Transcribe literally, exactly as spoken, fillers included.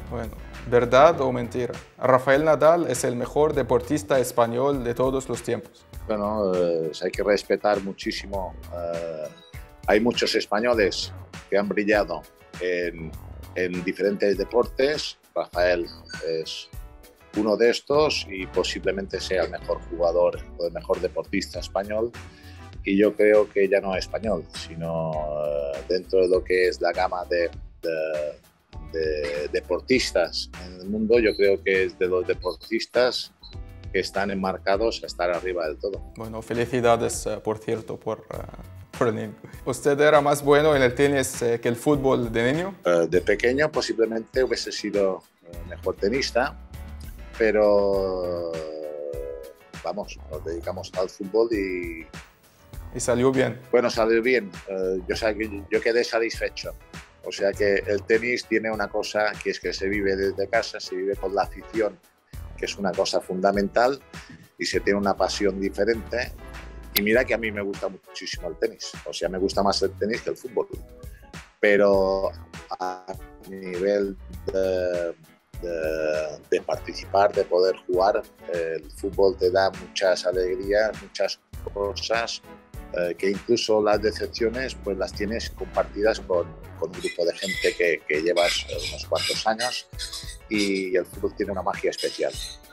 Bueno, ¿verdad o mentira? Rafael Nadal es el mejor deportista español de todos los tiempos. Bueno, eh, hay que respetar muchísimo. Eh, hay muchos españoles que han brillado en, en diferentes deportes. Rafael es uno de estos y posiblemente sea el mejor jugador o el mejor deportista español. Y yo creo que ya no español, sino eh, dentro de lo que es la gama de, de, de deportistas en el mundo, yo creo que es de los deportistas que están enmarcados a estar arriba del todo. Bueno, felicidades, uh, por cierto, por, uh, por el niño. ¿Usted era más bueno en el tenis uh, que el fútbol de niño? Uh, de pequeño posiblemente hubiese sido uh, mejor tenista, pero vamos, nos dedicamos al fútbol y... Y salió bien. Bueno, salió bien. Uh, yo, yo quedé satisfecho. O sea que el tenis tiene una cosa que es que se vive desde casa, se vive con la afición, que es una cosa fundamental, y se tiene una pasión diferente. Y mira que a mí me gusta muchísimo el tenis, o sea, me gusta más el tenis que el fútbol. Pero a nivel de, de, de participar, de poder jugar, el fútbol te da muchas alegrías, muchas cosas, eh, que incluso las decepciones pues las tienes compartidas con, con un grupo de gente que, que llevas unos cuantos años, y el fútbol tiene una magia especial.